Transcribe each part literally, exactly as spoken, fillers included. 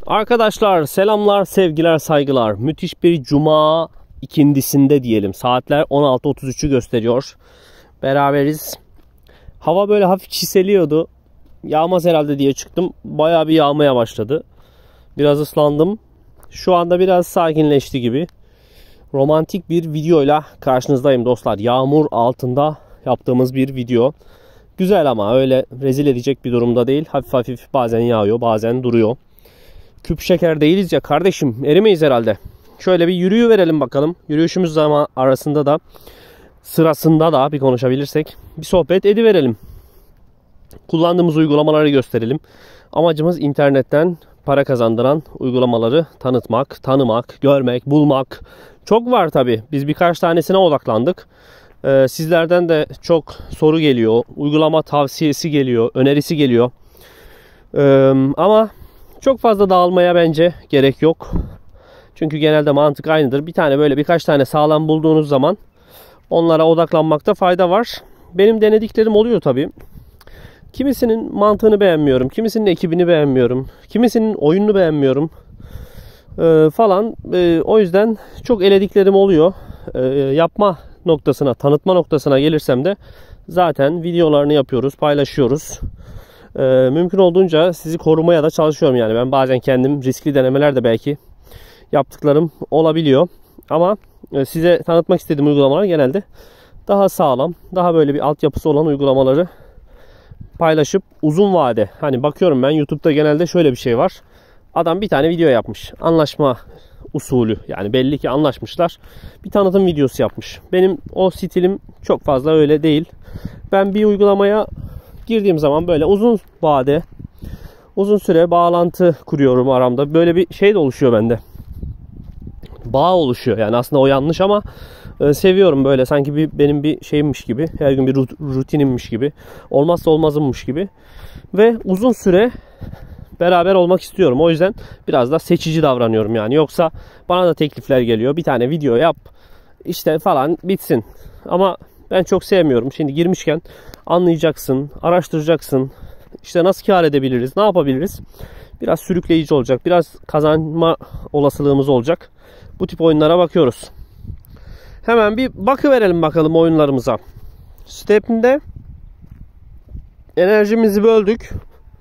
Arkadaşlar selamlar, sevgiler, saygılar. Müthiş bir cuma ikindisinde diyelim. Saatler on altı otuz üçü gösteriyor. Beraberiz. Hava böyle hafif çiseliyordu. Yağmaz herhalde diye çıktım. Bayağı bir yağmaya başladı. Biraz ıslandım. Şu anda biraz sakinleşti gibi. Romantik bir videoyla karşınızdayım dostlar. Yağmur altında yaptığımız bir video. Güzel ama öyle rezil edecek bir durumda değil. Hafif hafif bazen yağıyor, bazen duruyor. Küp şeker değiliz ya kardeşim. Erimeyiz herhalde. Şöyle bir yürüyü verelim bakalım. Yürüyüşümüz zaman arasında da sırasında da bir konuşabilirsek bir sohbet ediverelim. Kullandığımız uygulamaları gösterelim. Amacımız internetten para kazandıran uygulamaları tanıtmak, tanımak, görmek, bulmak. Çok var tabi. Biz birkaç tanesine odaklandık. Ee, sizlerden de çok soru geliyor. Uygulama tavsiyesi geliyor. Önerisi geliyor. Ee, ama çok fazla dağılmaya bence gerek yok. Çünkü genelde mantık aynıdır. Bir tane böyle birkaç tane sağlam bulduğunuz zaman onlara odaklanmakta fayda var. Benim denediklerim oluyor tabi. Kimisinin mantığını beğenmiyorum. Kimisinin ekibini beğenmiyorum. Kimisinin oyununu beğenmiyorum. Ee, falan. Ee, o yüzden çok elediklerim oluyor. Ee, yapma noktasına, tanıtma noktasına gelirsem de zaten videolarını yapıyoruz, paylaşıyoruz. Ee, mümkün olduğunca sizi korumaya da çalışıyorum yani. Ben bazen kendim riskli denemeler de belki yaptıklarım olabiliyor. Ama size tanıtmak istediğim uygulamalar genelde daha sağlam, daha böyle bir altyapısı olan uygulamaları paylaşıp uzun vade. Hani bakıyorum ben YouTube'da genelde şöyle bir şey var. Adam bir tane video yapmış. Anlaşma usulü. Yani belli ki anlaşmışlar. Bir tanıtım videosu yapmış. Benim o stilim çok fazla öyle değil. Ben bir uygulamaya girdiğim zaman böyle uzun vade, uzun süre bağlantı kuruyorum aramda. Böyle bir şey de oluşuyor bende. Bağ oluşuyor. Yani aslında o yanlış ama e, seviyorum böyle. Sanki bir benim bir şeyimmiş gibi. Her gün bir rutinimmiş gibi. Olmazsa olmazımmış gibi. Ve uzun süre beraber olmak istiyorum. O yüzden biraz da seçici davranıyorum yani. Yoksa bana da teklifler geliyor. Bir tane video yap işte falan bitsin. Ama ben çok sevmiyorum. Şimdi girmişken anlayacaksın, araştıracaksın. İşte nasıl kâr edebiliriz, ne yapabiliriz? Biraz sürükleyici olacak. Biraz kazanma olasılığımız olacak. Bu tip oyunlara bakıyoruz. Hemen bir bakıverelim bakalım oyunlarımıza. Step'inde enerjimizi böldük.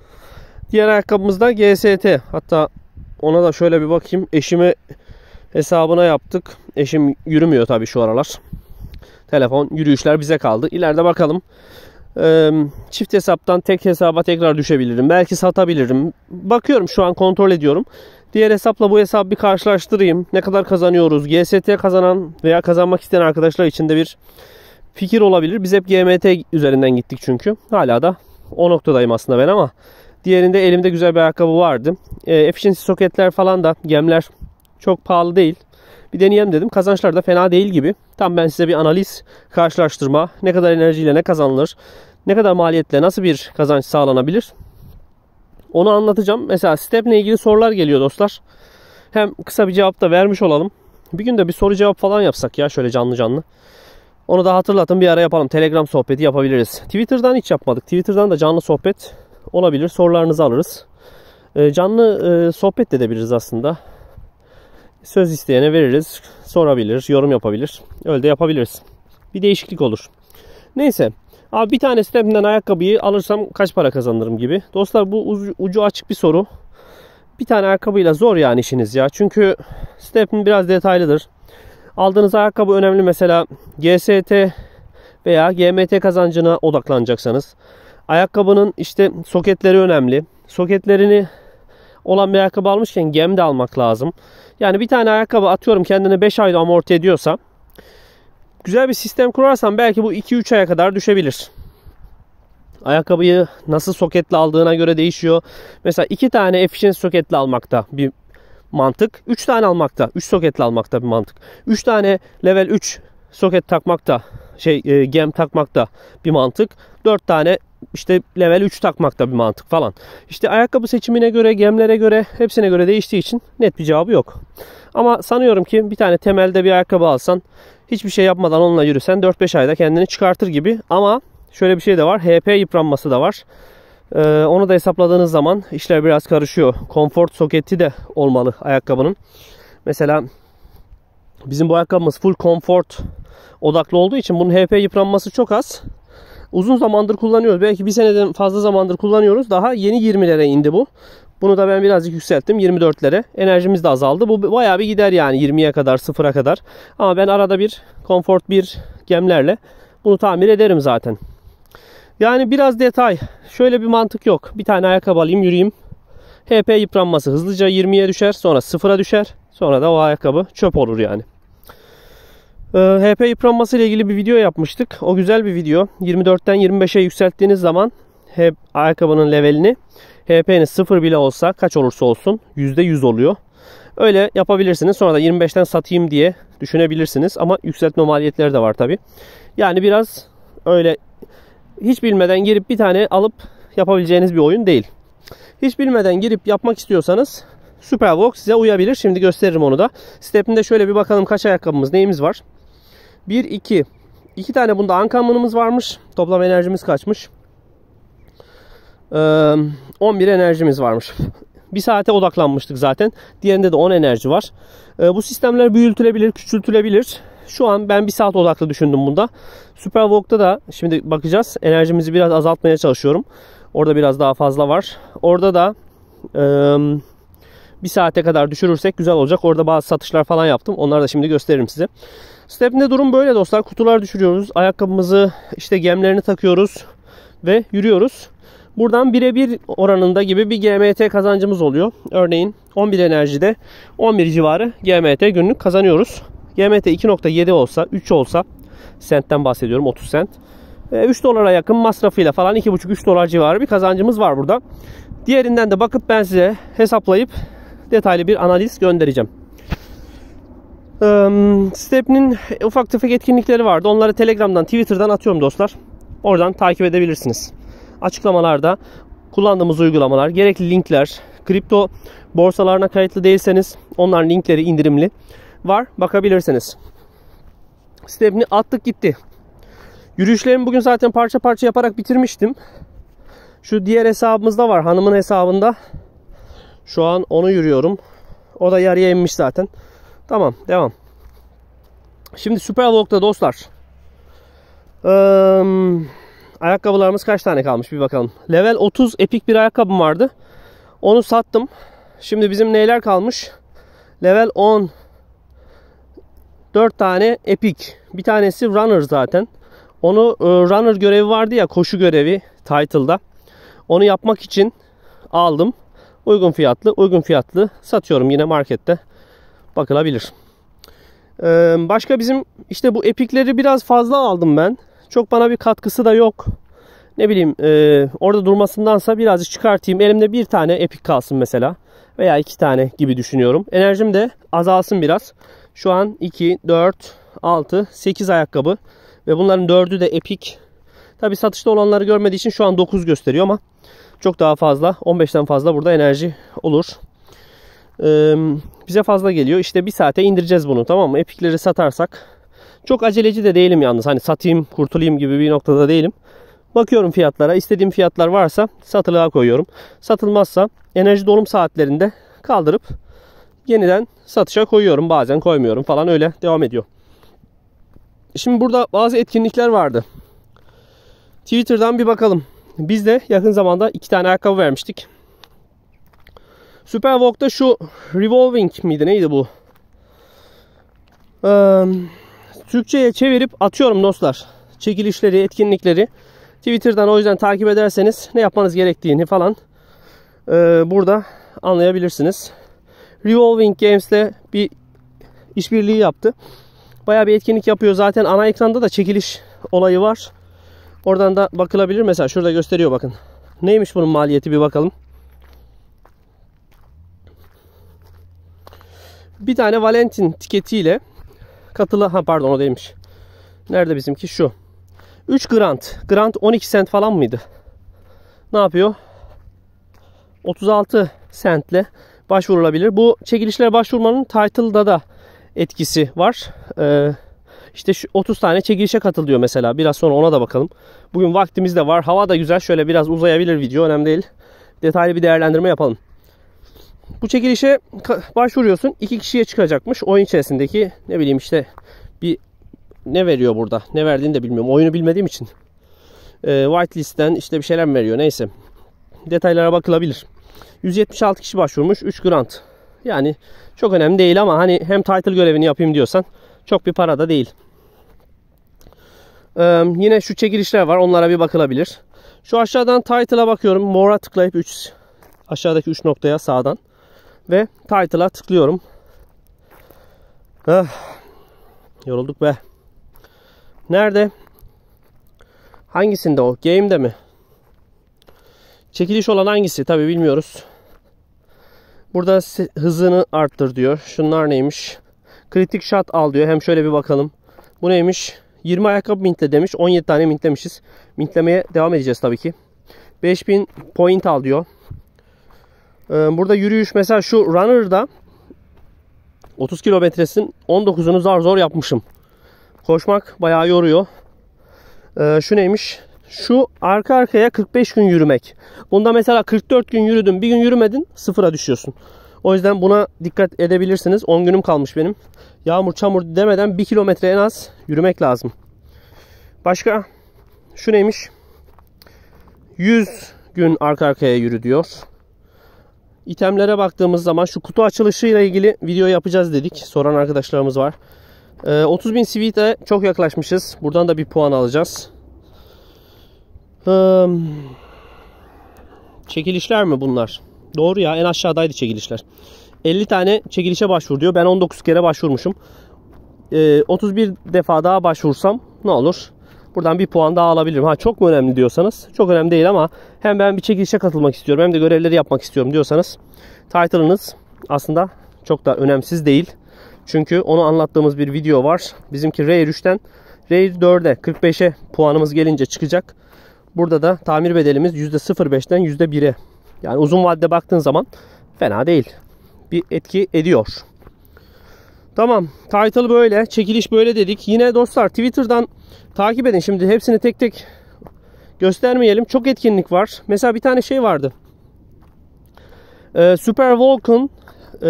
Diğer ayakkabımızda G S T. Hatta ona da şöyle bir bakayım. Eşime hesabına yaptık. Eşim yürümüyor tabii şu aralar. Telefon, yürüyüşler bize kaldı. İleride bakalım. Ee, çift hesaptan tek hesaba tekrar düşebilirim. Belki satabilirim. Bakıyorum şu an, kontrol ediyorum. Diğer hesapla bu hesabı bir karşılaştırayım. Ne kadar kazanıyoruz? G S T kazanan veya kazanmak isteyen arkadaşlar için de bir fikir olabilir. Biz hep G M T üzerinden gittik çünkü. Hala da o noktadayım aslında ben ama diğerinde elimde güzel bir ayakkabı vardı. E, efficiency soketler falan da, gemler çok pahalı değil. Bir deneyelim dedim. Kazançlar da fena değil gibi. Tam ben size bir analiz, karşılaştırma, ne kadar enerjiyle ne kazanılır, ne kadar maliyetle nasıl bir kazanç sağlanabilir, onu anlatacağım. Mesela Step'le ilgili sorular geliyor dostlar. Hem kısa bir cevap da vermiş olalım. Bir gün de bir soru cevap falan yapsak ya, şöyle canlı canlı. Onu da hatırlatın, bir ara yapalım. Telegram sohbeti yapabiliriz. Twitter'dan hiç yapmadık. Twitter'dan da canlı sohbet olabilir. Sorularınızı alırız. Canlı sohbet edebiliriz aslında. Söz isteyene veririz. Sorabilir, yorum yapabilir. Öyle de yapabiliriz. Bir değişiklik olur. Neyse. Abi bir tane Step'den ayakkabıyı alırsam kaç para kazanırım gibi. Dostlar bu ucu, ucu açık bir soru. Bir tane ayakkabıyla zor yani işiniz ya. Çünkü Step'in biraz detaylıdır. Aldığınız ayakkabı önemli. Mesela G S T veya G M T kazancına odaklanacaksanız. Ayakkabının işte soketleri önemli. Soketlerini olan bir ayakkabı almışken gem de almak lazım. Yani bir tane ayakkabı atıyorum kendini beş ayda amorti ediyorsa, güzel bir sistem kurarsan belki bu iki üç aya kadar düşebilir. Ayakkabıyı nasıl soketle aldığına göre değişiyor. Mesela iki tane efficiency soketle almakta bir mantık. üç tane almakta, üç soketle almakta bir mantık. üç tane level üç soket takmakta, şey e, gem takmakta bir mantık. dört tane işte level üç takmakta bir mantık falan. İşte ayakkabı seçimine göre, gemlere göre, hepsine göre değiştiği için net bir cevabı yok. Ama sanıyorum ki bir tane temelde bir ayakkabı alsan, hiçbir şey yapmadan onunla yürüsen dört beş ayda kendini çıkartır gibi. Ama şöyle bir şey de var. H P yıpranması da var. Ee, onu da hesapladığınız zaman işler biraz karışıyor. Comfort soketi de olmalı ayakkabının. Mesela bizim bu ayakkabımız full comfort odaklı olduğu için bunun H P yıpranması çok az. Uzun zamandır kullanıyoruz. Belki bir seneden fazla zamandır kullanıyoruz. Daha yeni yirmilere indi bu. Bunu da ben birazcık yükselttim. yirmi dörtlere. Enerjimiz de azaldı. Bu bayağı bir gider yani yirmiye kadar, sıfıra kadar. Ama ben arada bir Comfort bir gemlerle bunu tamir ederim zaten. Yani biraz detay. Şöyle bir mantık yok. Bir tane ayakkabı alayım, yürüyeyim. H P yıpranması hızlıca yirmiye düşer. Sonra sıfıra düşer. Sonra da o ayakkabı çöp olur yani. H P yıpranması ile ilgili bir video yapmıştık. O güzel bir video. yirmi dörtten yirmi beşe yükselttiğiniz zaman hep ayakkabının levelini H P'niz sıfır bile olsa kaç olursa olsun yüzde yüz oluyor. Öyle yapabilirsiniz. Sonra da yirmi beşten satayım diye düşünebilirsiniz. Ama yükseltme maliyetleri de var tabi. Yani biraz öyle hiç bilmeden girip bir tane alıp yapabileceğiniz bir oyun değil. Hiç bilmeden girip yapmak istiyorsanız Superwalk size uyabilir. Şimdi gösteririm onu da. Step'inde şöyle bir bakalım kaç ayakkabımız, neyimiz var. bir, iki. iki tane bunda uncommon'ımız varmış. Toplam enerjimiz kaçmış? Ee, on bir enerjimiz varmış. Bir saate odaklanmıştık zaten. Diğerinde de on enerji var. Ee, bu sistemler büyütülebilir, küçültülebilir. Şu an ben bir saat odaklı düşündüm bunda. Superwalk'ta da şimdi bakacağız. Enerjimizi biraz azaltmaya çalışıyorum. Orada biraz daha fazla var. Orada da e, bir saate kadar düşürürsek güzel olacak. Orada bazı satışlar falan yaptım. Onları da şimdi gösteririm size. Step'inde durum böyle dostlar. Kutular düşürüyoruz. Ayakkabımızı işte gemlerini takıyoruz. Ve yürüyoruz. Buradan birebir oranında gibi bir G M T kazancımız oluyor. Örneğin on bir enerjide on bir civarı G M T günlük kazanıyoruz. G M T iki nokta yedi olsa, üç olsa, sentten bahsediyorum, otuz sent. üç dolara yakın masrafıyla falan iki buçuk üç dolar civarı bir kazancımız var burada. Diğerinden de bakıp ben size hesaplayıp detaylı bir analiz göndereceğim. Step'nin ufak tefek etkinlikleri vardı. Onları Telegram'dan, Twitter'dan atıyorum dostlar. Oradan takip edebilirsiniz. Açıklamalarda kullandığımız uygulamalar, gerekli linkler, kripto borsalarına kayıtlı değilseniz onların linkleri indirimli var. Bakabilirsiniz. Step'ini attık gitti. Yürüyüşlerimi bugün zaten parça parça yaparak bitirmiştim. Şu diğer hesabımızda var. Hanımın hesabında. Şu an onu yürüyorum. O da yarıya inmiş zaten. Tamam, devam. Şimdi Superwalk'ta dostlar. Ee, ayakkabılarımız kaç tane kalmış bir bakalım. Level otuz epik bir ayakkabım vardı. Onu sattım. Şimdi bizim neyler kalmış? Level on. dört tane epik. Bir tanesi runner zaten. Onu runner görevi vardı ya, koşu görevi title'da. Onu yapmak için aldım. Uygun fiyatlı, uygun fiyatlı satıyorum yine markette. Bakılabilir. Ee, başka bizim işte bu epikleri biraz fazla aldım ben. Çok bana bir katkısı da yok. Ne bileyim e, orada durmasındansa birazcık çıkartayım. Elimde bir tane epik kalsın mesela. Veya iki tane gibi düşünüyorum. Enerjim de azalsın biraz. Şu an iki, dört, altı, sekiz ayakkabı. Ve bunların dördü de epik. Tabi satışta olanları görmediği için şu an dokuz gösteriyor ama çok daha fazla, on beşten fazla burada enerji olur. Ee, bize fazla geliyor. İşte bir saate indireceğiz bunu, tamam mı? Epikleri satarsak. Çok aceleci de değilim yalnız. Hani satayım, kurtulayım gibi bir noktada değilim. Bakıyorum fiyatlara. İstediğim fiyatlar varsa satılığa koyuyorum. Satılmazsa enerji dolum saatlerinde kaldırıp yeniden satışa koyuyorum. Bazen koymuyorum falan, öyle devam ediyor. Şimdi burada bazı etkinlikler vardı. Twitter'dan bir bakalım. Biz de yakın zamanda iki tane ayakkabı vermiştik. Superwalk'ta şu Revolving miydi, neydi bu? Ee, Türkçe'ye çevirip atıyorum dostlar. Çekilişleri, etkinlikleri. Twitter'dan o yüzden takip ederseniz ne yapmanız gerektiğini falan e, burada anlayabilirsiniz. Revolving Games'le bir işbirliği yaptı. Bayağı bir etkinlik yapıyor. Zaten ana ekranda da çekiliş olayı var. Oradan da bakılabilir. Mesela şurada gösteriyor, bakın. Neymiş bunun maliyeti bir bakalım. Bir tane Valentin tiketiyle katılı, ha pardon o değilmiş. Nerede bizimki? Şu. üç grant. Grant on iki sent falan mıydı? Ne yapıyor? otuz altı sentle başvurulabilir. Bu çekilişlere başvurmanın title'da da etkisi var. Ee, İşte şu otuz tane çekilişe katıl diyor mesela. Biraz sonra ona da bakalım. Bugün vaktimiz de var. Hava da güzel. Şöyle biraz uzayabilir video. Önemli değil. Detaylı bir değerlendirme yapalım. Bu çekilişe başvuruyorsun. iki kişiye çıkacakmış. Oyun içerisindeki ne bileyim işte bir ne veriyor burada? Ne verdiğini de bilmiyorum. Oyunu bilmediğim için. Ee, whitelist'ten işte bir şeyler mi veriyor? Neyse. Detaylara bakılabilir. yüz yetmiş altı kişi başvurmuş. üç grant. Yani çok önemli değil ama hani hem title görevini yapayım diyorsan çok bir para da değil. Ee, yine şu çekilişler var. Onlara bir bakılabilir. Şu aşağıdan title'a bakıyorum. More'a tıklayıp üç aşağıdaki üç noktaya sağdan ve title'a tıklıyorum. Ah, yorulduk be. Nerede? Hangisinde o? Game'de mi? Çekiliş olan hangisi? Tabi bilmiyoruz. Burada hızını arttır diyor. Şunlar neymiş? Kritik shot al diyor. Hem şöyle bir bakalım. Bu neymiş? yirmi ayakkabı mintle demiş. on yedi tane mintlemişiz. Mintlemeye devam edeceğiz tabii ki. beş bin point al diyor. Burada yürüyüş mesela şu runner'da otuz kilometresin on dokuzunu zar zor yapmışım. Koşmak bayağı yoruyor. Şu neymiş? Şu arka arkaya kırk beş gün yürümek. Bunda mesela kırk dört gün yürüdün, bir gün yürümedin, sıfıra düşüyorsun. O yüzden buna dikkat edebilirsiniz. on günüm kalmış benim. Yağmur çamur demeden bir kilometre en az yürümek lazım. Başka? Şu neymiş? yüz gün arka arkaya yürü diyor. İtemlere baktığımız zaman şu kutu açılışıyla ilgili video yapacağız dedik. Soran arkadaşlarımız var. Ee, otuz bin sweet'e çok yaklaşmışız. Buradan da bir puan alacağız. Ee, çekilişler mi bunlar? Doğru ya, en aşağıdaydı çekilişler. elli tane çekilişe başvur diyor. Ben on dokuz kere başvurmuşum. Ee, otuz bir defa daha başvursam ne olur? Buradan bir puan daha alabilirim. Ha, çok mu önemli diyorsanız, çok önemli değil ama hem ben bir çekilişe katılmak istiyorum hem de görevleri yapmak istiyorum diyorsanız title'ınız aslında çok da önemsiz değil. Çünkü onu anlattığımız bir video var. Bizimki Rare üçten Rare dörde kırk beşe puanımız gelince çıkacak. Burada da tamir bedelimiz yüzde sıfır virgül beşten yüzde bire. Yani uzun vadede baktığın zaman fena değil. Bir etki ediyor. Tamam. Title böyle. Çekiliş böyle dedik. Yine dostlar Twitter'dan takip edin. Şimdi hepsini tek tek göstermeyelim. Çok etkinlik var. Mesela bir tane şey vardı. Ee, Super Vulcan e,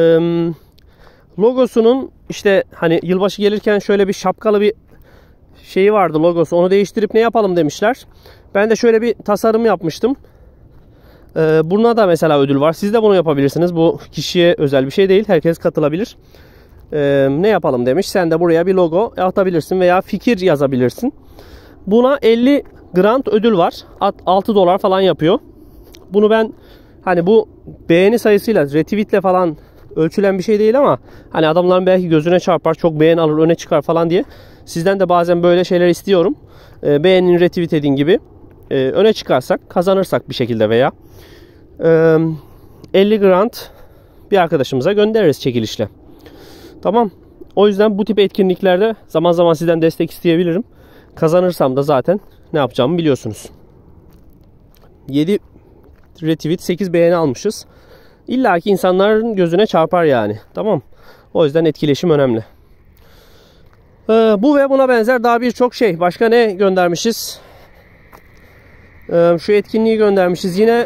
logosunun işte hani yılbaşı gelirken şöyle bir şapkalı bir şeyi vardı, logosu. Onu değiştirip ne yapalım demişler. Ben de şöyle bir tasarım yapmıştım. Ee, buna da mesela ödül var. Siz de bunu yapabilirsiniz. Bu kişiye özel bir şey değil. Herkes katılabilir. Ee, ne yapalım demiş. Sen de buraya bir logo atabilirsin veya fikir yazabilirsin. Buna elli grant ödül var. altı dolar falan yapıyor. Bunu ben hani bu beğeni sayısıyla, retweetle falan ölçülen bir şey değil ama hani adamların belki gözüne çarpar, çok beğeni alır, öne çıkar falan diye sizden de bazen böyle şeyler istiyorum. Ee, beğenin, retweet edin gibi. Ee, öne çıkarsak, kazanırsak bir şekilde veya e, elli grant bir arkadaşımıza göndeririz çekilişle. Tamam. O yüzden bu tip etkinliklerde zaman zaman sizden destek isteyebilirim. Kazanırsam da zaten ne yapacağımı biliyorsunuz. yedi retweet, sekiz beğeni almışız. İlla ki insanların gözüne çarpar yani. Tamam. O yüzden etkileşim önemli. Ee, bu ve buna benzer daha birçok şey. Başka ne göndermişiz? Ee, şu etkinliği göndermişiz. Yine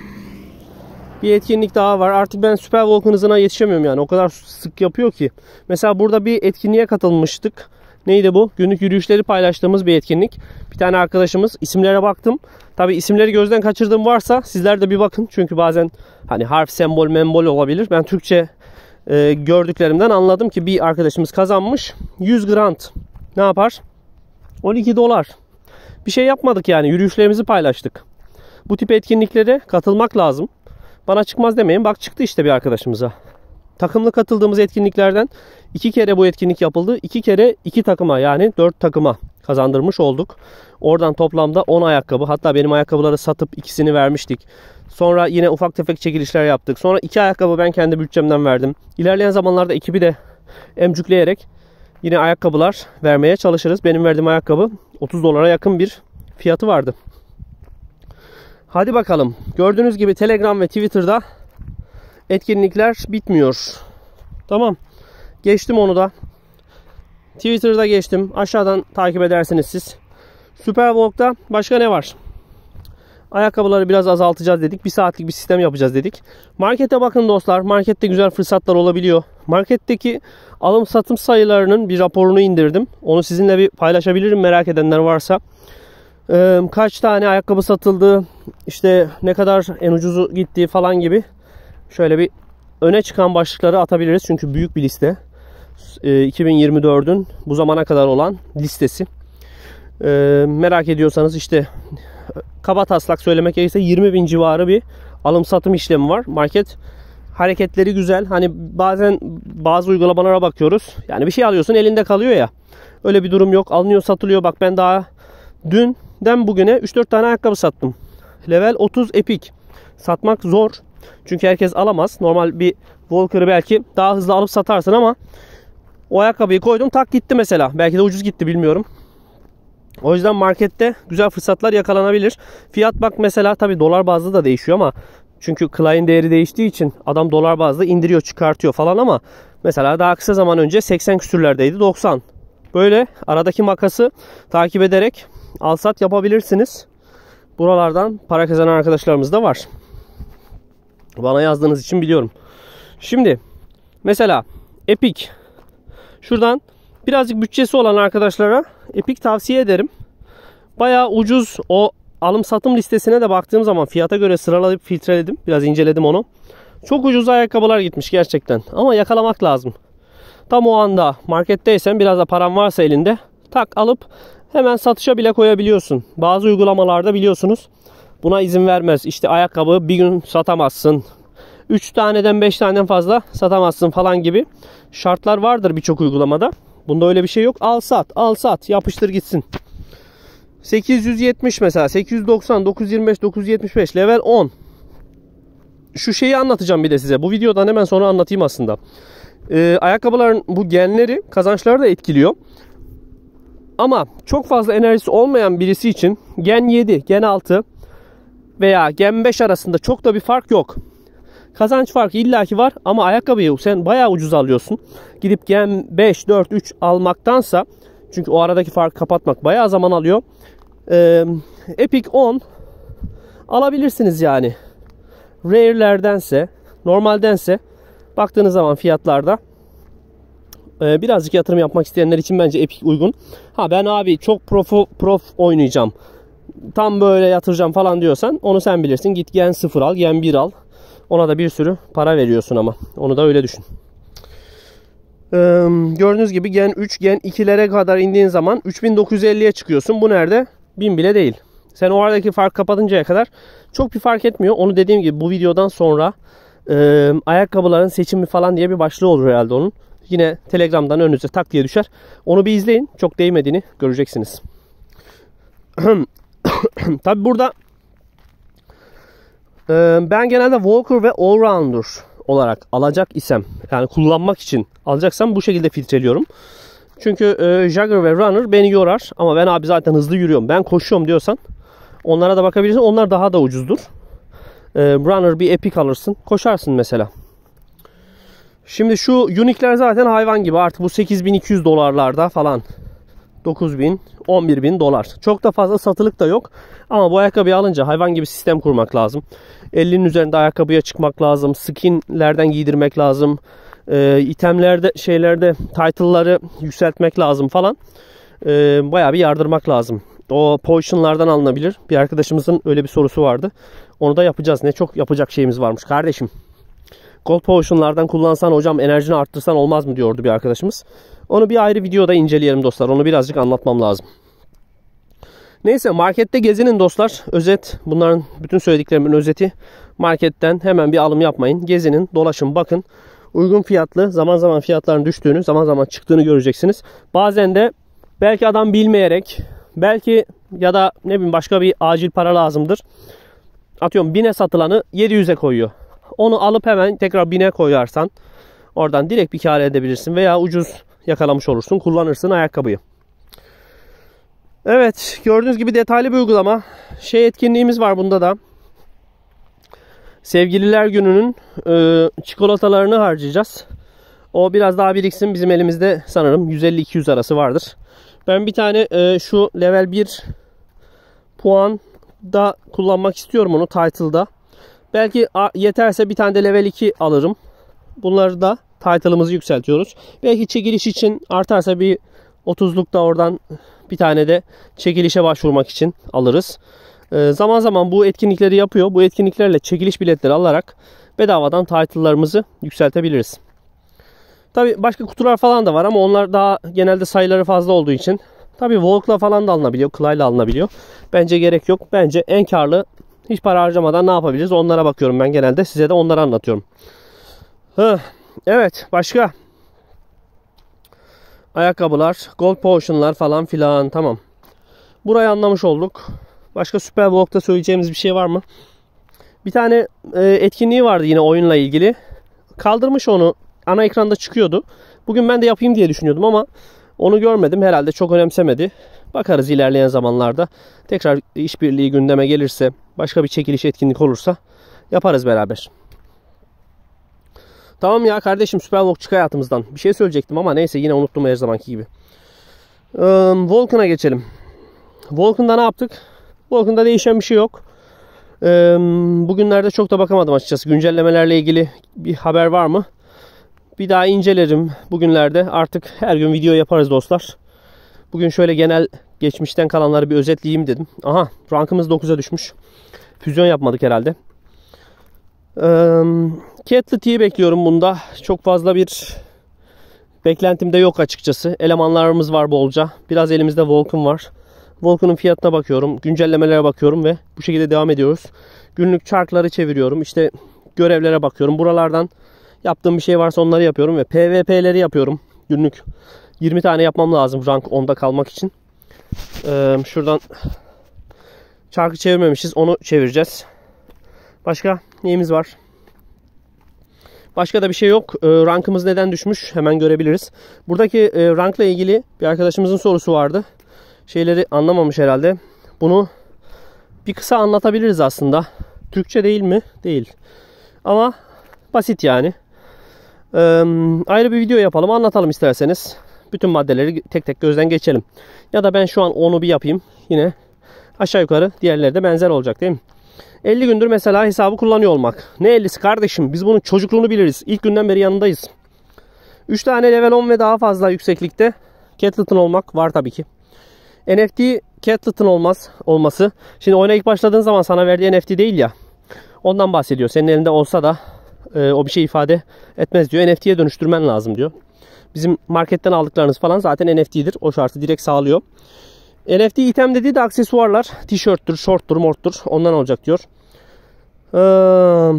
bir etkinlik daha var. Artık ben Super Vulcan hızına yetişemiyorum yani. O kadar sık yapıyor ki. Mesela burada bir etkinliğe katılmıştık. Neydi bu? Günlük yürüyüşleri paylaştığımız bir etkinlik. Bir tane arkadaşımız, isimlere baktım. Tabi isimleri gözden kaçırdığım varsa sizler de bir bakın. Çünkü bazen hani harf, sembol, membol olabilir. Ben Türkçe e, gördüklerimden anladım ki bir arkadaşımız kazanmış. yüz grant ne yapar? on iki dolar. Bir şey yapmadık yani. Yürüyüşlerimizi paylaştık. Bu tip etkinliklere katılmak lazım. Bana çıkmaz demeyin. Bak çıktı işte bir arkadaşımıza. Takımlı katıldığımız etkinliklerden iki kere bu etkinlik yapıldı. iki kere iki takıma yani dört takıma kazandırmış olduk. Oradan toplamda on ayakkabı. Hatta benim ayakkabıları satıp ikisini vermiştik. Sonra yine ufak tefek çekilişler yaptık. Sonra iki ayakkabı ben kendi bütçemden verdim. İlerleyen zamanlarda ekibi de emcükleyerek yine ayakkabılar vermeye çalışırız. Benim verdiğim ayakkabı otuz dolara yakın bir fiyatı vardı. Hadi bakalım. Gördüğünüz gibi Telegram ve Twitter'da etkinlikler bitmiyor. Tamam. Geçtim onu da. Twitter'da geçtim. Aşağıdan takip edersiniz siz. Superwalk'ta başka ne var? Ayakkabıları biraz azaltacağız dedik. Bir saatlik bir sistem yapacağız dedik. Markete bakın dostlar. Markette güzel fırsatlar olabiliyor. Marketteki alım satım sayılarının bir raporunu indirdim. Onu sizinle bir paylaşabilirim merak edenler varsa. Ee, kaç tane ayakkabı satıldı, işte ne kadar en ucuzu gittiği falan gibi şöyle bir öne çıkan başlıkları atabiliriz. Çünkü büyük bir liste. Ee, iki bin yirmi dördün bu zamana kadar olan listesi. Ee, merak ediyorsanız işte kaba taslak söylemek gerekirse yirmi bin civarı bir alım satım işlemi var. Market hareketleri güzel. Hani bazen bazı uygulamalara bakıyoruz. Yani bir şey alıyorsun elinde kalıyor ya. Öyle bir durum yok. Alınıyor satılıyor. Bak ben daha dünden bugüne üç dört tane ayakkabı sattım. Level otuz Epic. Satmak zor. Çünkü herkes alamaz. Normal bir Walker'ı belki daha hızlı alıp satarsın ama o ayakkabıyı koydum tak gitti mesela. Belki de ucuz gitti bilmiyorum. O yüzden markette güzel fırsatlar yakalanabilir. Fiyat bak mesela tabi dolar bazlı da değişiyor ama çünkü Klein değeri değiştiği için adam dolar bazlı indiriyor çıkartıyor falan ama mesela daha kısa zaman önce seksen küsürlerdeydi, doksan. Böyle aradaki makası takip ederek al sat yapabilirsiniz. Buralardan para kazanan arkadaşlarımız da var. Bana yazdığınız için biliyorum. Şimdi mesela Epic. Şuradan birazcık bütçesi olan arkadaşlara Epic tavsiye ederim. Bayağı ucuz. O alım satım listesine de baktığım zaman fiyata göre sıralayıp filtreledim. Biraz inceledim onu. Çok ucuz ayakkabılar gitmiş gerçekten. Ama yakalamak lazım. Tam o anda marketteysen biraz da paran varsa elinde tak alıp hemen satışa bile koyabiliyorsun. Bazı uygulamalarda biliyorsunuz buna izin vermez. İşte ayakkabı bir gün satamazsın. üç taneden beş taneden fazla satamazsın falan gibi şartlar vardır birçok uygulamada. Bunda öyle bir şey yok. Al sat, al sat, yapıştır gitsin. sekiz yüz yetmiş mesela, sekiz yüz doksan, dokuz yüz yirmi beş, dokuz yüz yetmiş beş, level on. Şu şeyi anlatacağım bir de size. Bu videodan hemen sonra anlatayım aslında. Ee, ayakkabıların bu genleri kazançları da etkiliyor. Ama çok fazla enerjisi olmayan birisi için gen yedi, gen altı veya gen beş arasında çok da bir fark yok. Kazanç farkı illaki var ama ayakkabıyı sen bayağı ucuz alıyorsun. Gidip gen beş, dört, üç almaktansa, çünkü o aradaki farkı kapatmak bayağı zaman alıyor. Ee, Epic on alabilirsiniz yani. Rare'lerdense, normaldense baktığınız zaman fiyatlarda e, birazcık yatırım yapmak isteyenler için bence Epic uygun. Ha ben abi çok prof, prof oynayacağım, tam böyle yatıracağım falan diyorsan onu sen bilirsin. Git gen sıfır al, gen bir al. Ona da bir sürü para veriyorsun ama. Onu da öyle düşün. Ee, gördüğünüz gibi gen üç, gen ikilere kadar indiğin zaman üç bin dokuz yüz elliye çıkıyorsun. Bu nerede? bin bile değil. Sen o aradaki fark kapatıncaya kadar çok bir fark etmiyor. Onu dediğim gibi bu videodan sonra e, ayakkabıların seçimi falan diye bir başlığı olur herhalde onun. Yine Telegram'dan önünüze tak diye düşer. Onu bir izleyin. Çok değmediğini göreceksiniz. Tabi burada ben genelde Walker ve Allrounder olarak alacak isem, yani kullanmak için alacaksam bu şekilde filtreliyorum. Çünkü e, Jogger ve Runner beni yorar ama ben abi zaten hızlı yürüyorum, ben koşuyorum diyorsan onlara da bakabilirsin. Onlar daha da ucuzdur. E, Runner bir Epic alırsın, koşarsın mesela. Şimdi şu Unique'ler zaten hayvan gibi artık bu sekiz bin iki yüz dolarlarda falan. dokuz bin, on bir bin dolar. Çok da fazla satılık da yok. Ama bu ayakkabıyı alınca hayvan gibi sistem kurmak lazım. ellinin üzerinde ayakkabıya çıkmak lazım. Skinlerden giydirmek lazım. E, itemlerde, şeylerde title'ları yükseltmek lazım falan. E, bayağı bir yardırmak lazım. O potionlardan alınabilir. Bir arkadaşımızın öyle bir sorusu vardı. Onu da yapacağız. Ne çok yapacak şeyimiz varmış kardeşim. Gold potionlardan kullansan hocam enerjini arttırsan olmaz mı diyordu bir arkadaşımız. Onu bir ayrı videoda inceleyelim dostlar. Onu birazcık anlatmam lazım. Neyse markette gezinin dostlar. Özet. Bunların bütün söylediklerimin özeti. Marketten hemen bir alım yapmayın. Gezinin, dolaşın, bakın. Uygun fiyatlı, zaman zaman fiyatların düştüğünü, zaman zaman çıktığını göreceksiniz. Bazen de belki adam bilmeyerek, belki ya da ne bileyim başka bir acil para lazımdır. Atıyorum bine satılanı yedi yüze koyuyor. Onu alıp hemen tekrar bine koyarsan oradan direkt bir kar edebilirsin veya ucuz yakalamış olursun, kullanırsın ayakkabıyı. Evet, gördüğünüz gibi detaylı bir uygulama. Şey etkinliğimiz var bunda da. Sevgililer gününün e, çikolatalarını harcayacağız. O biraz daha biriksin. Bizim elimizde sanırım yüz elli iki yüz arası vardır. Ben bir tane e, şu level bir puan da kullanmak istiyorum onu title'da. Belki yeterse bir tane de level iki alırım. Bunları da title'ımızı yükseltiyoruz. Belki çekiliş için artarsa bir otuzluk da oradan bir tane de çekilişe başvurmak için alırız. Ee, zaman zaman bu etkinlikleri yapıyor. Bu etkinliklerle çekiliş biletleri alarak bedavadan title'larımızı yükseltebiliriz. Tabi başka kutular falan da var ama onlar daha genelde sayıları fazla olduğu için. Tabi Volk'la falan da alınabiliyor. Clay'la alınabiliyor. Bence gerek yok. Bence en karlı hiç para harcamadan ne yapabiliriz? Onlara bakıyorum ben genelde. Size de onları anlatıyorum. Hı. Evet. Başka? Ayakkabılar, gold potion'lar falan filan. Tamam. Burayı anlamış olduk. Başka Super Volk'ta söyleyeceğimiz bir şey var mı? Bir tane e, etkinliği vardı yine oyunla ilgili. Kaldırmış onu. Ana ekranda çıkıyordu. Bugün ben de yapayım diye düşünüyordum ama onu görmedim. Herhalde çok önemsemedi. Bakarız ilerleyen zamanlarda. Tekrar işbirliği gündeme gelirse, başka bir çekiliş etkinlik olursa yaparız beraber. Tamam ya kardeşim, Super Volk çık hayatımızdan. Bir şey söyleyecektim ama neyse, yine unuttum her zamanki gibi. Ee, Vulcan'a geçelim. Vulcan'da ne yaptık? Vulcan'da değişen bir şey yok. Ee, bugünlerde çok da bakamadım açıkçası. Güncellemelerle ilgili bir haber var mı? Bir daha incelerim bugünlerde. Artık her gün video yaparız dostlar. Bugün şöyle genel geçmişten kalanları bir özetleyeyim dedim. Aha, rankımız dokuza düşmüş. Füzyon yapmadık herhalde. Ee, Catlet'yi bekliyorum bunda. Çok fazla bir beklentim de yok açıkçası. Elemanlarımız var bolca. Biraz elimizde Vulcan var. Vulcan'ın fiyatına bakıyorum. Güncellemelere bakıyorum ve bu şekilde devam ediyoruz. Günlük chartları çeviriyorum. İşte görevlere bakıyorum. Buralardan yaptığım bir şey varsa onları yapıyorum ve P V P'leri yapıyorum. Günlük yirmi tane yapmam lazım rank onda kalmak için. Ee, şuradan çarkı çevirmemişiz. Onu çevireceğiz. Başka neyimiz var? Başka da bir şey yok. Ee, rankımız neden düşmüş? Hemen görebiliriz. Buradaki e, rankla ilgili bir arkadaşımızın sorusu vardı. Şeyleri anlamamış herhalde. Bunu bir kısa anlatabiliriz aslında. Türkçe değil mi? Değil. Ama basit yani. Ee, ayrı bir video yapalım, anlatalım isterseniz. Bütün maddeleri tek tek gözden geçelim. Ya da ben şu an onu bir yapayım. Yine aşağı yukarı diğerleri de benzer olacak değil mi? elli gündür mesela hesabı kullanıyor olmak. Ne ellisi kardeşim? Biz bunun çocukluğunu biliriz. İlk günden beri yanındayız. üç tane level on ve daha fazla yükseklikte Catlet'ın olmak var tabii ki. N F T Catlet'ın olmaz, olması. Şimdi oyuna ilk başladığın zaman sana verdiği N F T değil ya. Ondan bahsediyor. Senin elinde olsa da e, o bir şey ifade etmez diyor. N F T'ye dönüştürmen lazım diyor. Bizim marketten aldıklarınız falan zaten N F T'dir. O şartı direkt sağlıyor. N F T item dediği de aksesuarlar. Tişörttür, şorttur, morttur. Ondan olacak diyor. Ee,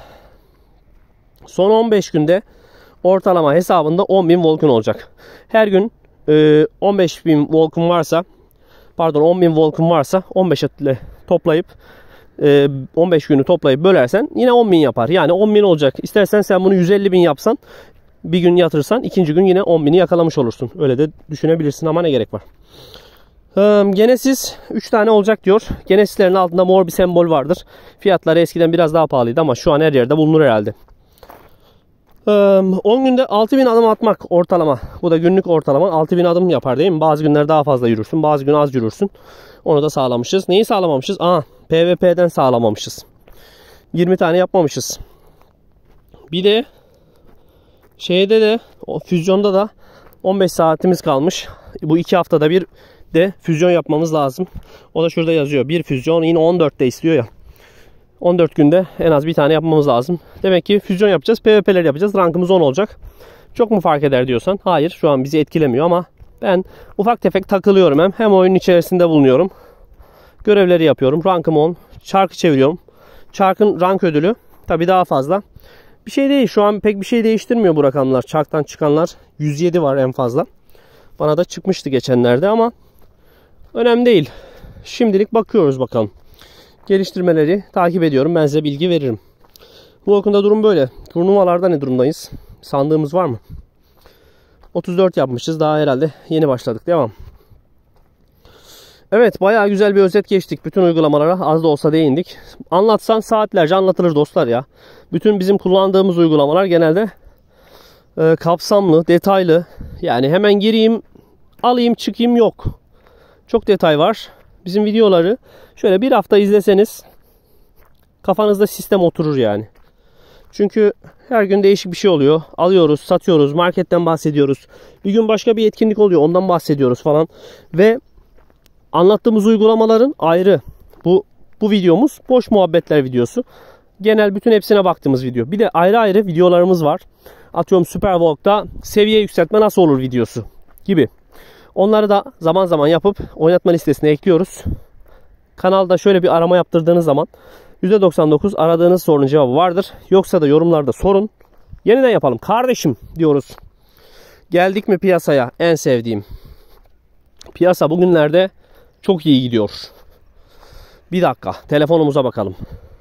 son on beş günde ortalama hesabında on bin Vulcan olacak. Her gün e, on beş bin Vulcan varsa, pardon on bin Vulcan varsa on beş ile toplayıp e, on beş günü toplayıp bölersen yine on bin yapar. Yani on bin olacak. İstersen sen bunu yüz elli bin yapsan, bir gün yatırsan ikinci gün yine on bini yakalamış olursun. Öyle de düşünebilirsin ama ne gerek var. Ee, Genesis üç tane olacak diyor. Genesislerin altında mor bir sembol vardır. Fiyatları eskiden biraz daha pahalıydı ama şu an her yerde bulunur herhalde. Ee, on günde altı bin adım atmak ortalama. Bu da günlük ortalama. altı bin adım yapar değil mi? Bazı günler daha fazla yürürsün. Bazı gün az yürürsün. Onu da sağlamışız. Neyi sağlamamışız? Aa, P V P'den sağlamamışız. yirmi tane yapmamışız. Bir de şeyde de o füzyonda da on beş saatimiz kalmış. Bu iki haftada bir de füzyon yapmamız lazım. O da şurada yazıyor. Bir füzyon yine on dörtte istiyor ya. on dört günde en az bir tane yapmamız lazım. Demek ki füzyon yapacağız. P V P'ler yapacağız. Rankımız on olacak. Çok mu fark eder diyorsan. Hayır, şu an bizi etkilemiyor ama ben ufak tefek takılıyorum hem. Hem oyunun içerisinde bulunuyorum. Görevleri yapıyorum. Rankım on. Çarkı çeviriyorum. Çarkın rank ödülü tabii daha fazla. Bir şey değil. Şu an pek bir şey değiştirmiyor bu rakamlar. Çarktan çıkanlar yüz yedi var en fazla. Bana da çıkmıştı geçenlerde ama önemli değil. Şimdilik bakıyoruz bakalım. Geliştirmeleri takip ediyorum. Ben size bilgi veririm. Bu okulda durum böyle. Turnuvalarda ne durumdayız? Sandığımız var mı? otuz dört yapmışız. Daha herhalde yeni başladık. Devam. Evet, bayağı güzel bir özet geçtik. Bütün uygulamalara az da olsa değindik. Anlatsan saatlerce anlatılır dostlar ya. Bütün bizim kullandığımız uygulamalar genelde e, kapsamlı, detaylı. Yani hemen gireyim, alayım, çıkayım yok. Çok detay var. Bizim videoları şöyle bir hafta izleseniz kafanızda sistem oturur yani. Çünkü her gün değişik bir şey oluyor. Alıyoruz, satıyoruz, marketten bahsediyoruz. Bir gün başka bir etkinlik oluyor, ondan bahsediyoruz falan. Ve anlattığımız uygulamaların ayrı. Bu bu videomuz boş muhabbetler videosu. Genel bütün hepsine baktığımız video. Bir de ayrı ayrı videolarımız var. Atıyorum Superwalk'ta seviye yükseltme nasıl olur videosu gibi. Onları da zaman zaman yapıp oynatma listesine ekliyoruz. Kanalda şöyle bir arama yaptırdığınız zaman yüzde doksan dokuz aradığınız sorunun cevabı vardır. Yoksa da yorumlarda sorun. Yeniden yapalım kardeşim diyoruz. Geldik mi piyasaya? En sevdiğim. Piyasa bugünlerde çok iyi gidiyor. Bir dakika. Telefonumuza bakalım.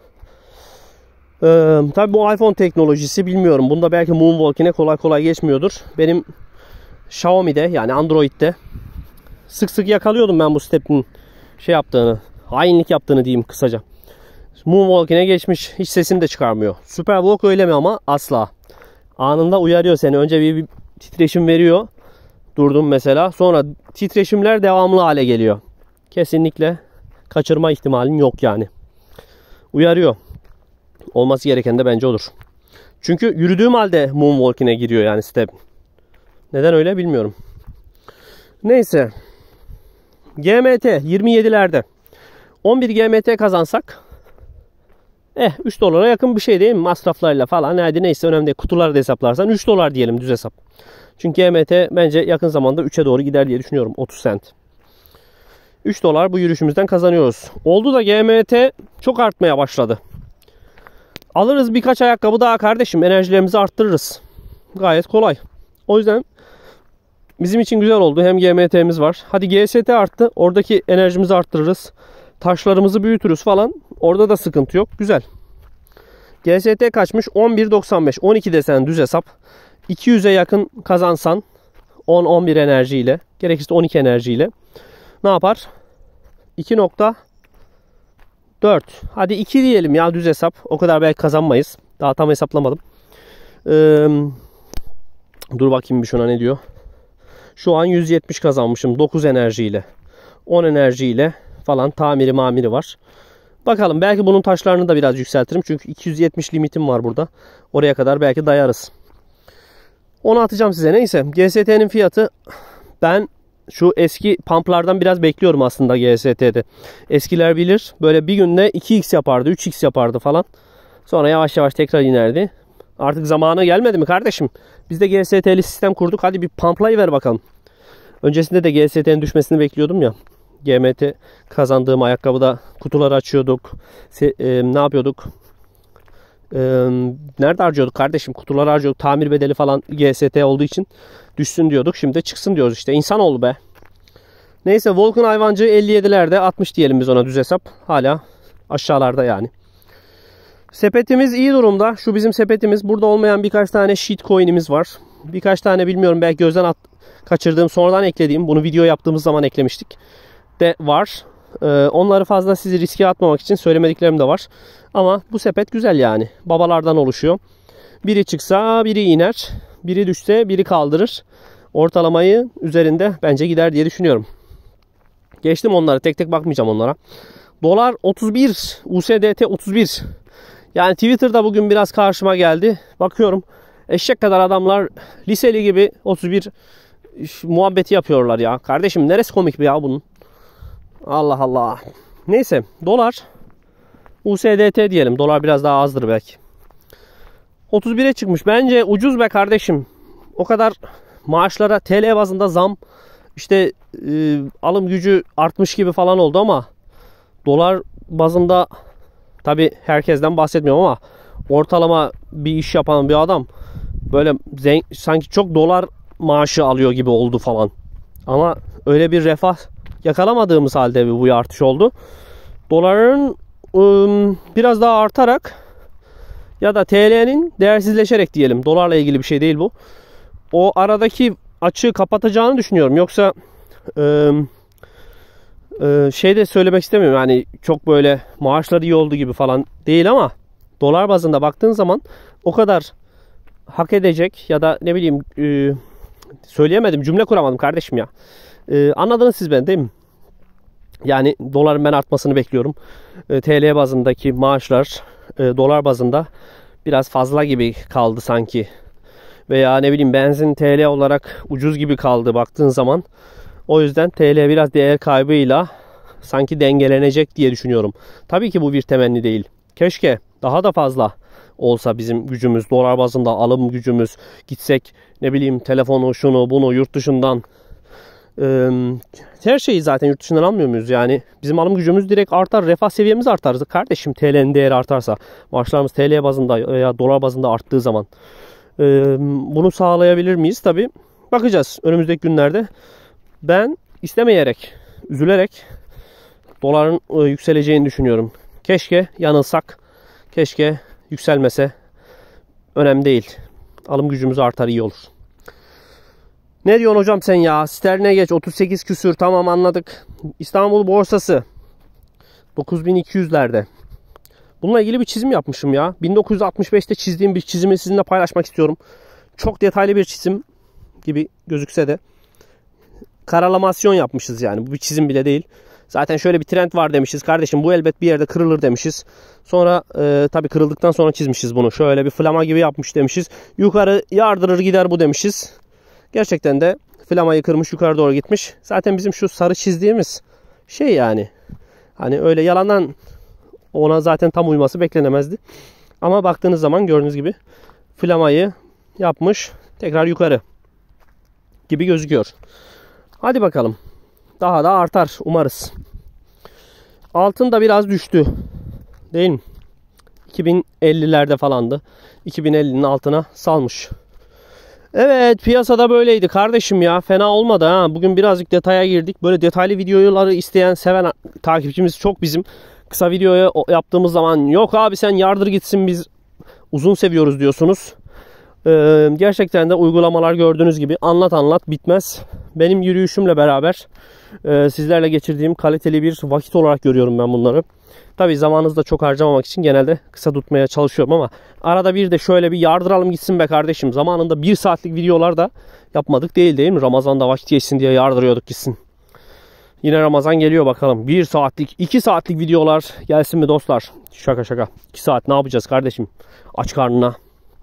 Ee, tabii bu iPhone teknolojisi bilmiyorum. Bunda belki Moonwalk'ine kolay kolay geçmiyordur. Benim Xiaomi'de yani Android'de sık sık yakalıyordum ben bu step'in şey yaptığını. Hainlik yaptığını diyeyim kısaca. Moonwalk'ine geçmiş. Hiç sesini de çıkarmıyor. Superwalk öyle mi ama? Asla. Anında uyarıyor seni. Önce bir, bir titreşim veriyor. Durdum mesela. Sonra titreşimler devamlı hale geliyor. Kesinlikle kaçırma ihtimalin yok yani. Uyarıyor. Olması gereken de bence olur. Çünkü yürüdüğüm halde Moonwalk'ine giriyor yani step. Neden öyle bilmiyorum. Neyse. G M T yirmi yedilerde. on bir G M T kazansak eh üç dolara yakın bir şey değil mi? Masraflarıyla falan. Hadi neyse önemli değil. Kutuları da hesaplarsan üç dolar diyelim düz hesap. Çünkü G M T bence yakın zamanda üçe doğru gider diye düşünüyorum. otuz cent. üç dolar bu yürüyüşümüzden kazanıyoruz. Oldu da G M T çok artmaya başladı. Alırız birkaç ayakkabı daha kardeşim. Enerjilerimizi arttırırız. Gayet kolay. O yüzden bizim için güzel oldu. Hem G M T'miz var. Hadi G S T arttı. Oradaki enerjimizi arttırırız. Taşlarımızı büyütürüz falan. Orada da sıkıntı yok. Güzel. G S T kaçmış? on bir doksan beş. on iki desen düz hesap. iki yüze yakın kazansan on on bir enerjiyle. Gerekirse on iki enerjiyle. Ne yapar? iki nokta dört. Hadi iki diyelim ya düz hesap. O kadar belki kazanmayız. Daha tam hesaplamadım. Ee, dur bakayım bir şuna ne diyor. Şu an yüz yetmiş kazanmışım. dokuz enerjiyle. on enerjiyle falan tamiri mamiri var. Bakalım belki bunun taşlarını da biraz yükseltirim. Çünkü iki yüz yetmiş limitim var burada. Oraya kadar belki dayarız. Onu atacağım size. Neyse. G S T'nin fiyatı ben şu eski pumplardan biraz bekliyorum aslında G S T'de. Eskiler bilir. Böyle bir günde iki x yapardı, üç x yapardı falan. Sonra yavaş yavaş tekrar inerdi. Artık zamanı gelmedi mi kardeşim? Biz de G S T'li sistem kurduk. Hadi bir pumplayıver bakalım. Öncesinde de G S T'nin düşmesini bekliyordum ya. G M T kazandığım ayakkabıda kutuları açıyorduk. Se e, ne yapıyorduk? E, nerede harcıyorduk kardeşim? Kutuları harcıyorduk. Tamir bedeli falan G S T olduğu için düşsün diyorduk. Şimdi de çıksın diyoruz işte. İnsanoğlu be. Neyse Volkan hayvancı elli yedilerde altmış diyelim biz ona düz hesap. Hala aşağılarda yani. Sepetimiz iyi durumda. Şu bizim sepetimiz. Burada olmayan birkaç tane shitcoin'imiz var. Birkaç tane bilmiyorum belki gözden at kaçırdığım sonradan eklediğim. Bunu video yaptığımız zaman eklemiştik. De var. Ee, onları fazla sizi riske atmamak için söylemediklerim de var. Ama bu sepet güzel yani. Babalardan oluşuyor. Biri çıksa biri iner. Biri düşse biri kaldırır. Ortalamayı üzerinde bence gider diye düşünüyorum. Geçtim onları. Tek tek bakmayacağım onlara. Dolar otuz bir. U S D T otuz bir. Yani Twitter'da bugün biraz karşıma geldi. Bakıyorum. Eşek kadar adamlar liseli gibi otuz bir muhabbeti yapıyorlar ya. Kardeşim neresi komik bir ya bunun? Allah Allah. Neyse. Dolar U S D T diyelim. Dolar biraz daha azdır belki. otuz bire çıkmış. Bence ucuz be kardeşim. O kadar maaşlara T L bazında zam, işte e, alım gücü artmış gibi falan oldu ama dolar bazında tabi herkesten bahsetmiyorum ama ortalama bir iş yapan bir adam böyle sanki çok dolar maaşı alıyor gibi oldu falan. Ama öyle bir refah yakalamadığımız halde bu artış oldu. Doların ıı, biraz daha artarak ya da T L'nin değersizleşerek diyelim. Dolarla ilgili bir şey değil bu. O aradaki açığı kapatacağını düşünüyorum. Yoksa e, e, şey de söylemek istemiyorum. Yani çok böyle maaşları iyi oldu gibi falan değil ama dolar bazında baktığın zaman o kadar hak edecek ya da ne bileyim e, söyleyemedim, cümle kuramadım kardeşim ya. E, anladınız siz beni değil mi? Yani doların ben artmasını bekliyorum. E, T L bazındaki maaşlar e, dolar bazında biraz fazla gibi kaldı sanki. Veya ne bileyim benzin T L olarak ucuz gibi kaldı baktığın zaman. O yüzden T L biraz değer kaybıyla sanki dengelenecek diye düşünüyorum. Tabii ki bu bir temenni değil. Keşke daha da fazla olsa bizim gücümüz, dolar bazında alım gücümüz, gitsek ne bileyim telefonu, şunu, bunu yurt dışından, e, her şeyi zaten yurt dışından almıyor muyuz? Yani bizim alım gücümüz direkt artar, refah seviyemiz artar. Kardeşim T L'nin değeri artarsa, maaşlarımız T L bazında veya dolar bazında arttığı zaman e, bunu sağlayabilir miyiz? Tabii bakacağız önümüzdeki günlerde. Ben istemeyerek, üzülerek doların e, yükseleceğini düşünüyorum. Keşke yanılsak, keşke yükselmese. Önemli değil. Alım gücümüz artar, iyi olur. Ne diyorsun hocam sen ya? Sterline geç, otuz sekiz küsür, tamam anladık. İstanbul borsası dokuz bin iki yüzlerde. Bununla ilgili bir çizim yapmışım ya. bin dokuz yüz altmış beşte çizdiğim bir çizimi sizinle paylaşmak istiyorum. Çok detaylı bir çizim gibi gözükse de karalamasyon yapmışız yani. Bu bir çizim bile değil. Zaten şöyle bir trend var demişiz. Kardeşim bu elbet bir yerde kırılır demişiz. Sonra e, tabii kırıldıktan sonra çizmişiz bunu. Şöyle bir flama gibi yapmış demişiz. Yukarı yardırır gider bu demişiz. Gerçekten de flamayı kırmış, yukarı doğru gitmiş. Zaten bizim şu sarı çizdiğimiz şey yani. Hani öyle yalandan ona zaten tam uyması beklenemezdi. Ama baktığınız zaman gördüğünüz gibi flamayı yapmış. Tekrar yukarı gibi gözüküyor. Hadi bakalım. Daha da artar umarız. Altın da biraz düştü. Değil mi? iki bin ellilerde falandı. iki bin ellinin altına salmış. Evet, piyasada böyleydi kardeşim ya. Fena olmadı ha. Bugün birazcık detaya girdik. Böyle detaylı videoları isteyen, seven takipçimiz çok bizim. Kısa videoya yaptığımız zaman yok abi sen yardır gitsin biz uzun seviyoruz diyorsunuz. Ee, gerçekten de uygulamalar gördüğünüz gibi anlat anlat bitmez. Benim yürüyüşümle beraber e, sizlerle geçirdiğim kaliteli bir vakit olarak görüyorum ben bunları. Tabii zamanınızı da çok harcamamak için genelde kısa tutmaya çalışıyorum ama arada bir de şöyle bir yardıralım gitsin be kardeşim. Zamanında bir saatlik videolar da yapmadık değil değil mi? Ramazan'da vakit geçsin diye yardırıyorduk gitsin. Yine Ramazan geliyor bakalım. bir saatlik, iki saatlik videolar gelsin mi dostlar? Şaka şaka. iki saat ne yapacağız kardeşim? Aç karnına.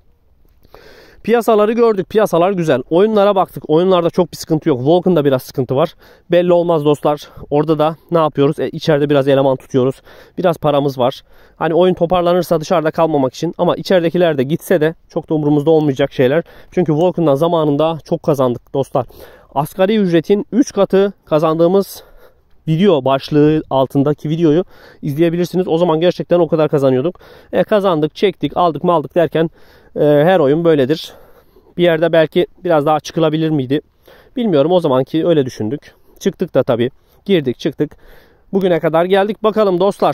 Piyasaları gördük. Piyasalar güzel. Oyunlara baktık. Oyunlarda çok bir sıkıntı yok. Vulcan'da biraz sıkıntı var. Belli olmaz dostlar. Orada da ne yapıyoruz? E, içeride biraz eleman tutuyoruz. Biraz paramız var. Hani oyun toparlanırsa dışarıda kalmamak için. Ama içeridekiler de gitse de çok da umurumuzda olmayacak şeyler. Çünkü Vulcan'dan zamanında çok kazandık dostlar. Asgari ücretin üç katı kazandığımız video başlığı altındaki videoyu izleyebilirsiniz. O zaman gerçekten o kadar kazanıyorduk. E, kazandık, çektik, aldık mı aldık derken e, her oyun böyledir. Bir yerde belki biraz daha çıkılabilir miydi? Bilmiyorum, o zamanki öyle düşündük. Çıktık da tabii. Girdik, çıktık. Bugüne kadar geldik. Bakalım dostlar.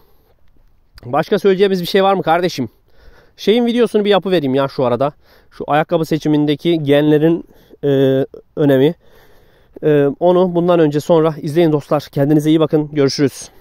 Başka söyleyeceğimiz bir şey var mı kardeşim? Şeyin videosunu bir yapıvereyim ya şu arada. Şu ayakkabı seçimindeki genlerin e, önemi. Ee, onu bundan önce sonra izleyin dostlar. Kendinize iyi bakın. Görüşürüz.